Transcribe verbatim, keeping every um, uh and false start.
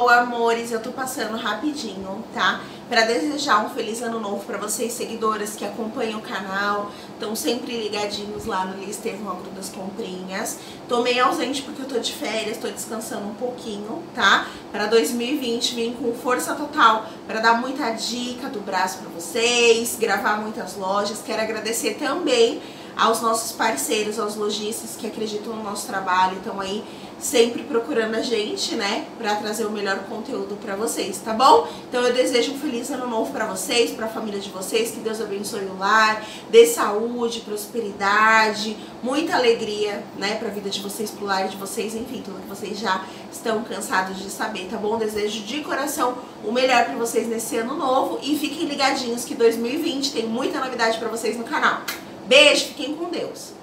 Hello, amores, eu tô passando rapidinho, tá? Pra desejar um feliz ano novo pra vocês, seguidoras que acompanham o canal, estão sempre ligadinhos lá no Listerro Agro das Comprinhas. Tô meio ausente porque eu tô de férias, tô descansando um pouquinho, tá? Pra dois mil e vinte vim com força total pra dar muita dica do braço pra vocês, gravar muitas lojas. Quero agradecer também aos nossos parceiros, aos lojistas que acreditam no nosso trabalho, estão aí sempre procurando a gente, né, pra trazer o melhor conteúdo pra vocês, tá bom? Então eu desejo um feliz ano novo pra vocês, pra família de vocês, que Deus abençoe o lar, dê saúde, prosperidade, muita alegria, né, pra vida de vocês, pro lar de vocês, enfim, tudo que vocês já estão cansados de saber, tá bom? Desejo de coração o melhor pra vocês nesse ano novo e fiquem ligadinhos que dois mil e vinte tem muita novidade pra vocês no canal. Beijo, fiquem com Deus!